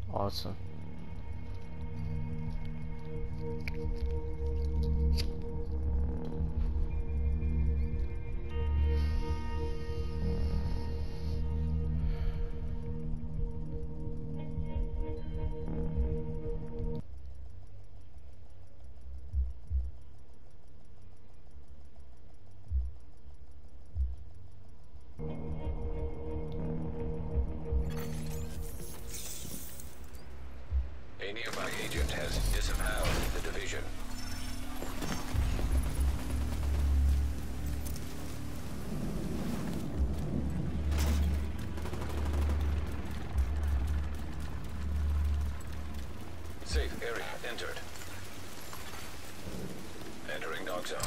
Awesome. A nearby agent has disavowed the division. Safe area entered. Entering dog zone.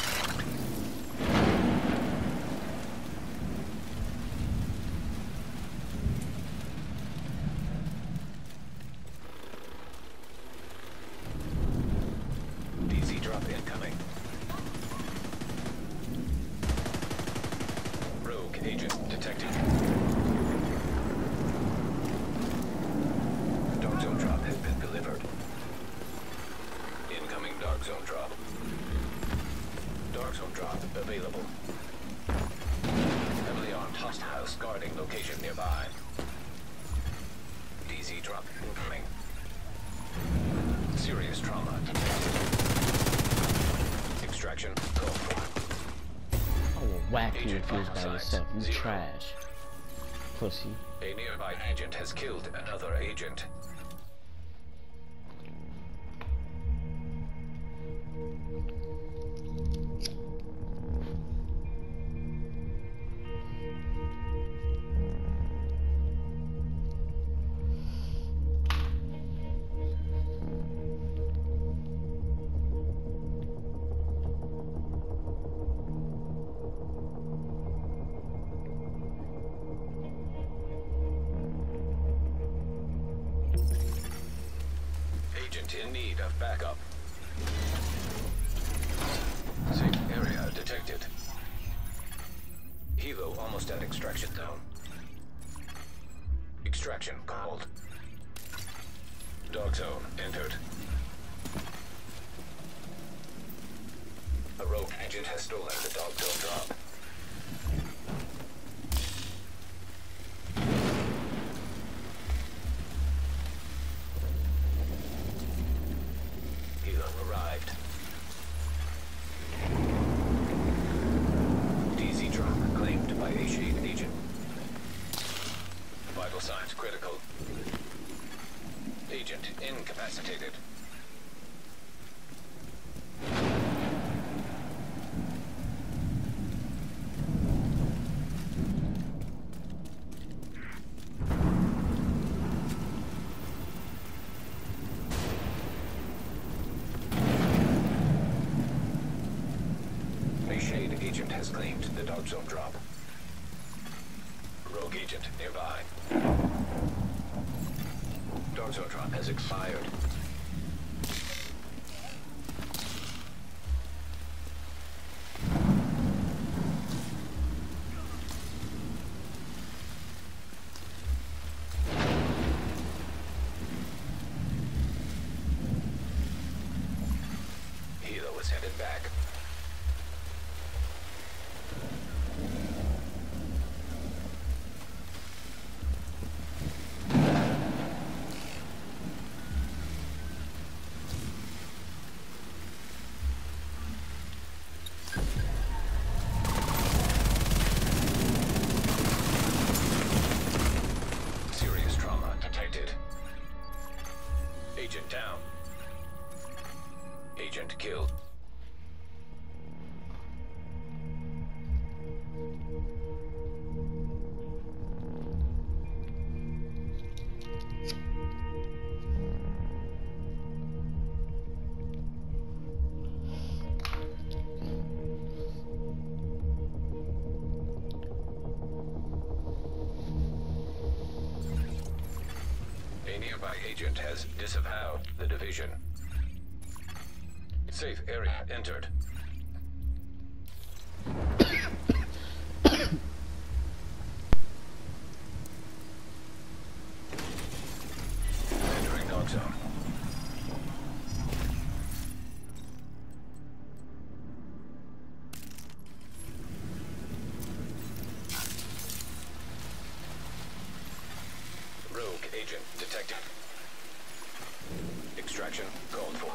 Drop incoming. Rogue agent detected. Dark zone drop has been delivered. Incoming dark zone drop. Dark zone drop available. Heavily armed hostiles guarding location nearby. DZ drop incoming. Serious trauma detected. Extraction called for. I will whack you if you was by yourself. You trash. Pussy. A nearby agent has killed another agent. Agent in need of backup. Safe area detected. Helo almost at extraction zone. Extraction called. Dog zone entered. A rogue agent has stolen the dog zone drop. Arrived. DZ drop claimed by a shade agent. Vital signs critical. Agent incapacitated. Shade agent has claimed the dark zone drop. Rogue agent nearby. Dark zone drop has expired. Helo is headed back. Agent down. Agent killed. A nearby agent has disavowed the division. Safe area entered. Entering zone. Rogue agent detected. Extraction called for.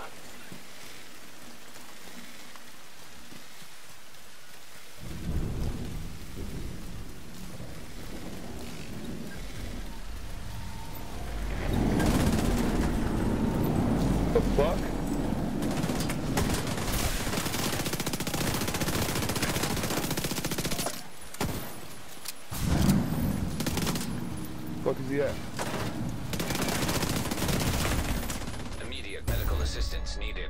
The fuck? Fuck is he at? Immediate medical assistance needed.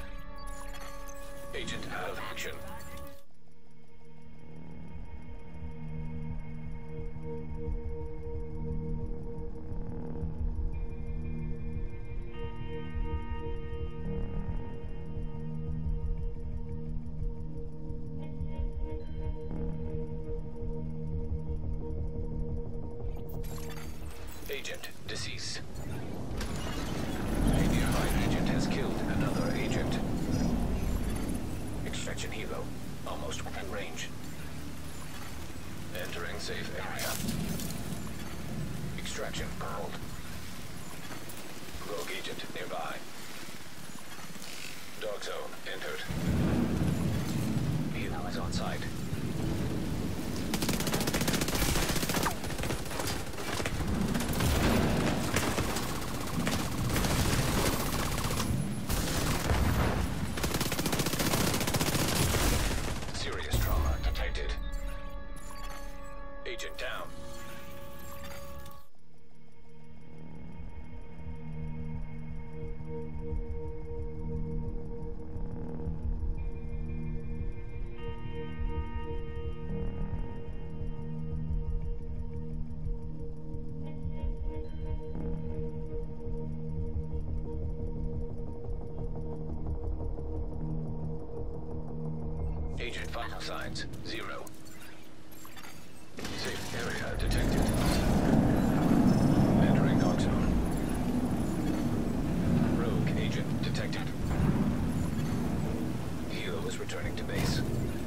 Agent out of action. Agent deceased. A nearby agent has killed another agent. Extraction helo, almost within range. Entering safe area. Extraction called. Rogue agent nearby. Dog zone entered. Helo is on site. Serious trauma detected. Agent down. Agent vital signs 0. Safe area detected. Entering dog zone. Rogue agent detected. Helo is returning to base.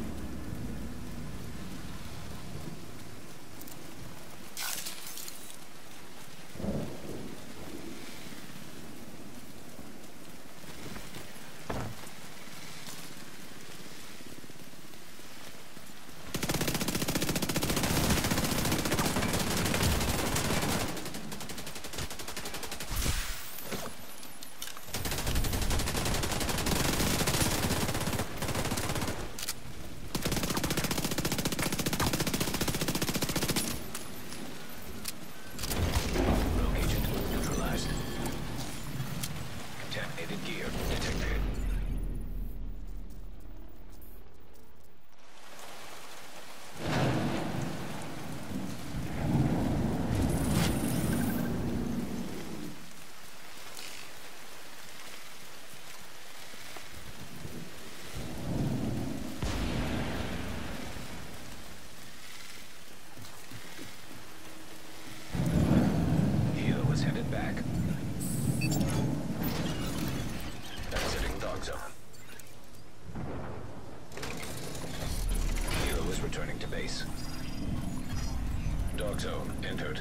Rogue agent neutralized. Contaminated gear detected. Helo is headed back. Exiting dog zone. Helo is returning to base. Dog zone entered.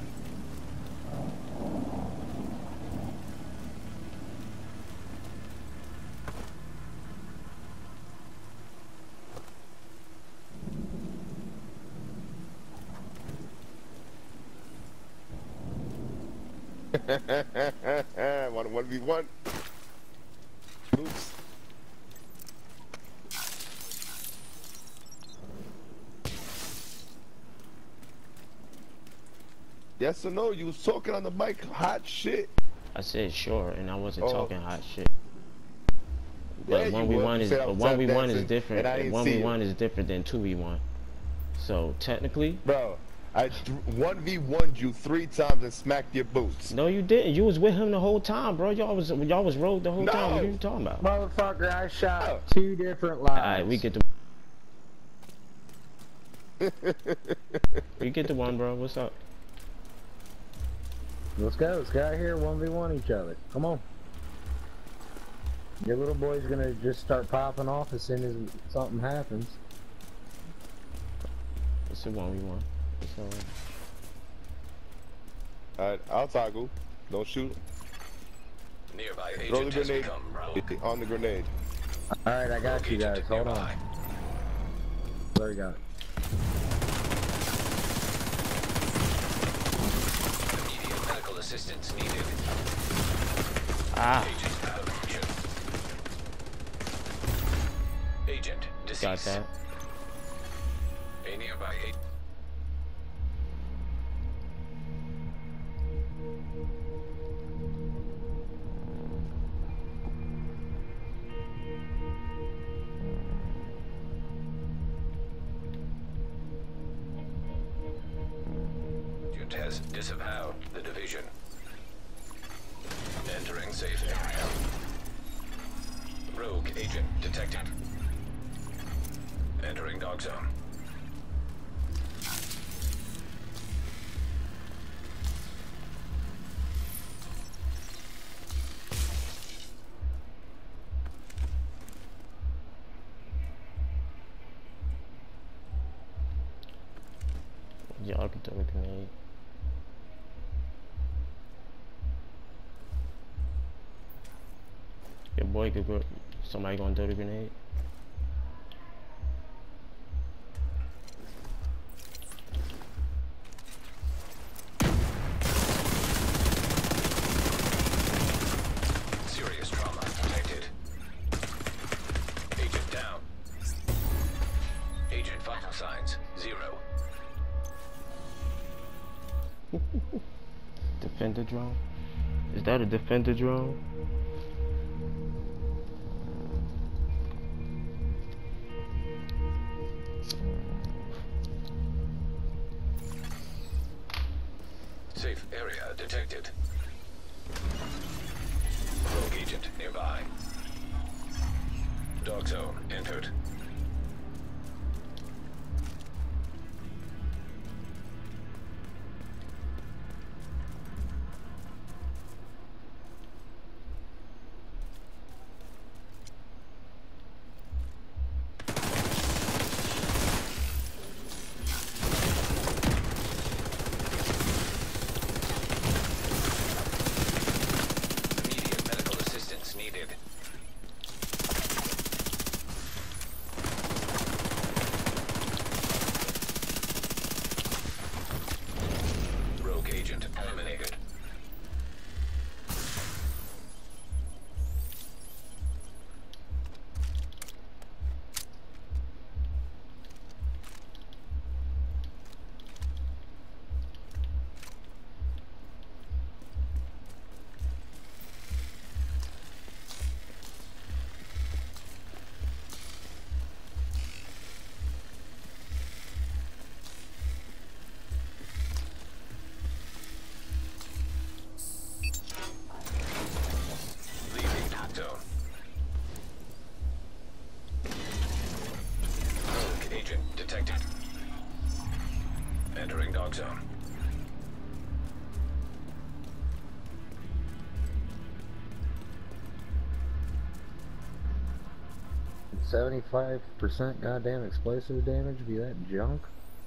Want a 1v1? Oops. Yes or no? You was talking on the mic hot shit. I said sure, and I wasn't Oh. talking hot shit. Yeah, But you was. 1v1 You is said I but was tap 1v1 is dancing, different. and I ain't see 1v1 you. is different than 2v1. So technically, Bro, I 1v1'd you 3 times and smacked your boots. no, you didn't. You was with him the whole time, bro. Y'all was rogue the whole time. What are you talking about? Motherfucker, I shot Oh. 2 different lives. Alright, we get the we get the one, bro. What's up? Let's go. Let's get out here 1v1 each other. Come on. Your little boy's gonna just start popping off as soon as something happens. It's a 1v1. It's alright. Alright, I'll toggle. Don't shoot. Nearby Throw the agent has grenade become rogue. on the grenade. Alright, I got you guys. Hold on. Nearby. There you go. Immediate medical assistance needed. Ah, Agent out of view. Agent deceased. got that. A nearby agent. Has disavowed the division. Entering safe area. Rogue agent detected. Entering dog zone. Y'all can throw a grenade. Your boy could go. Somebody gonna throw the grenade. Serious trauma detected. Agent down. Agent vital signs 0. Defender drone? Is that a defender drone? Safe area detected. Rogue agent nearby. Dog zone entered. Immediate medical assistance needed. Rogue agent eliminated. Leaving dog zone. Rogue agent detected. Entering dog zone. 75% goddamn explosive damage. Be that junk?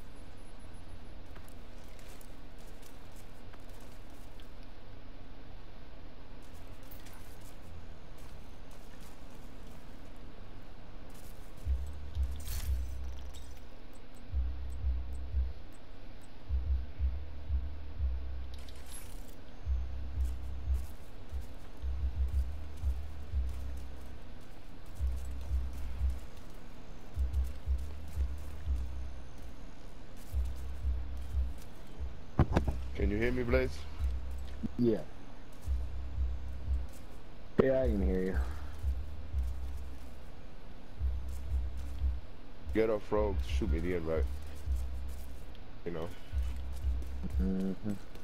Can you hear me, Blaze? Yeah. Yeah, I can hear you. Get off rogue, shoot me the invite. You know. Mm-hmm.